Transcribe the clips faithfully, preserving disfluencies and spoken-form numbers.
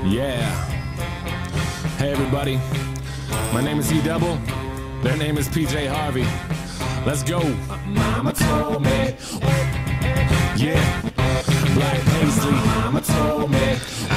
Yeah. Hey everybody, my name is E Double. Their name is P J Harvey. Let's go. Mama told me. Yeah. Black Paisley. Mama told me.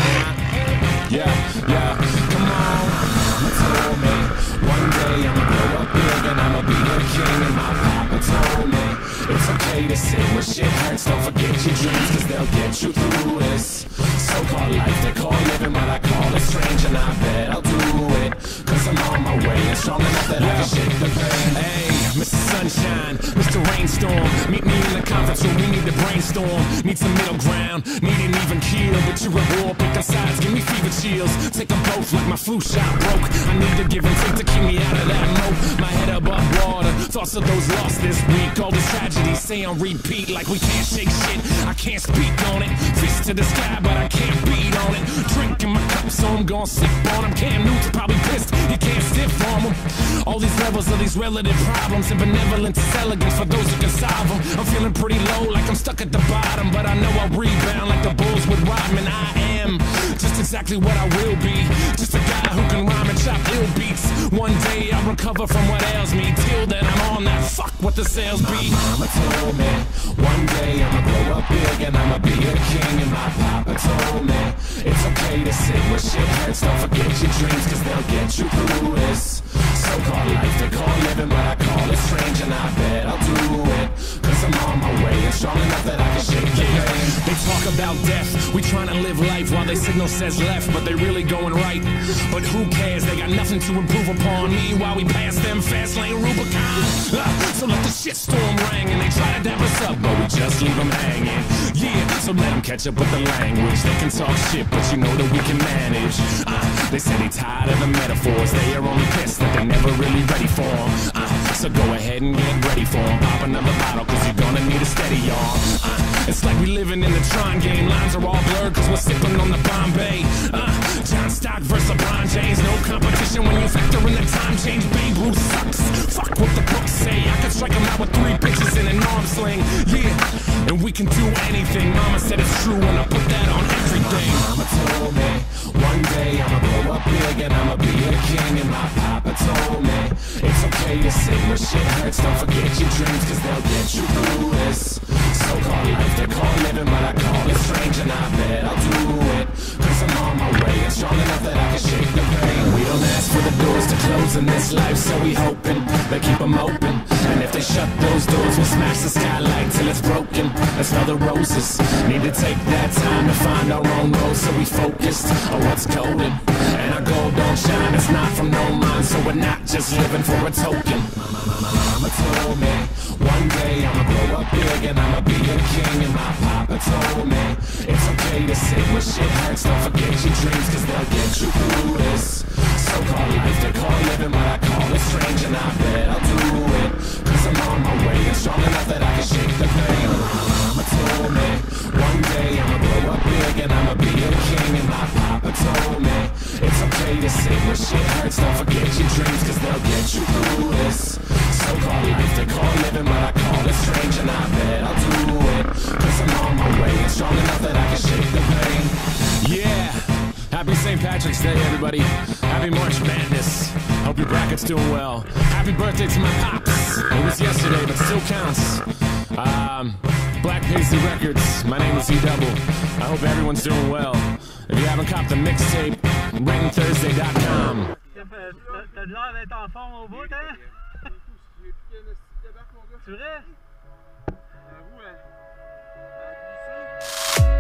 Yeah, yeah. Come on. Mama told me. One day I'ma grow up big and I'ma be a king. And my papa told me it's okay to sing when shit hurts. Don't forget your dreams, cause they'll get you through this so-called life they call living, but I call it strange. And I bet I'll do it, cause I'm on my way and strong enough that yeah. I can shake the pain. Hey, Mister Sunshine, Mister Rainstorm, meet me in the conference room, we need to brainstorm. Need some middle ground, need an even keel. But you're a war, pick a sides, give me fever chills. Take them both like my flu shot broke. I need to give and take to keep me out of that moat. My head above water, thoughts of those lost this week. All this tragedy, stay on repeat like we can't shake shit. I can't speak on it, fist to the sky, but I can't beat on it. Drinking my cup, so I'm gon' sip on them. Cam Newton's probably pissed, you can't stiff from them. All these levels of these relative problems, and benevolence is elegance for those who can solve them. I'm feeling pretty low, like I'm stuck at the bottom, but I know I'll rebound like the Bulls with Rodman. I am just exactly what I will be, just a guy who can rhyme and chop ill beats. One day I'll recover from what ails me. Till then I'm on that fuck what the sales be. My mama told me one day I'ma grow up big and I'ma be a king. And my papa told me it's okay to sing when shit hurts. Don't forget your dreams, cause they'll get you through this so-called life they call living, but I call it strange. And I bet I'll do it, cause I'm on my way and strong enough that I can shake the pain. They talk about death, we trying to live life while they signal says left, but they really going right. But who cares, they got nothing to improve upon. Meanwhile we pass them fast lane Rubicon. uh, So let the shitstorm ring and they try to dap us up, but we just leave them hanging. Yeah, so let them catch up with the language. They can talk shit, but you know that we can manage. uh, They say they tired of the metaphors, they are only pissed that they never really ready for them. uh, So go ahead and get ready for them. Pop another bottle, cause you're gonna need a steady arm. uh, It's like we living in the Tron game. Lines are all blurred cause we're sipping on the Bombay. uh, John Stock versus LeBron James. No competition when you factor in the time change. Babe Ruth sucks, fuck what the books say. I could strike him out with three bitches in an arm sling. Yeah, and we can do anything. Mama said it's true and I put that on everything. Mama told me one day I'ma grow up big and I'ma be a king. And my papa told me it's okay to sing when shit hurts. Don't forget your dreams, cause they'll get you through this so-called life they call living, but I call it strange. And I bet I'll do it, cause I'm on my way and strong enough that I can shake the pain. We don't ask for the doors to close in this life, so we hoping they keep them open. And if they shut those doors, we'll smash the skylight till it's broken. Let's smell the roses. Need to take that time to find our own road, so we focused on what's golden. And our gold don't shine, it's not from no mind, so we're not just living for a token. Mama told me one day I'ma grow up big and I'ma be a king. And my papa told me it's okay to sing when shit hurts. Don't forget your dreams, cause they'll get you through this so-called life they call living, but I call it strange. And I bet I'll do it, cause I'm on my way and strong enough that I can shake the pain. Mama told me one day I'ma grow up big and I'ma be a king. And my papa told me it's okay to sing when shit hurts. Don't forget your dreams, cause they'll get you through this so-called life they call living, but I call it strange. And I bet I'll do it, cause I'm on my way and strong enough that I can shake the pain. Yeah, happy Saint Patrick's Day everybody. Happy March Madness, hope your bracket's doing well. Happy birthday to my pops, it was yesterday but still counts. um, Black Paisley Records, my name is E Double. I hope everyone's doing well. If you haven't copped the mixtape, rain thursday dot com. T'as de l'air d'être en forme au bout, hein? C'est vrai?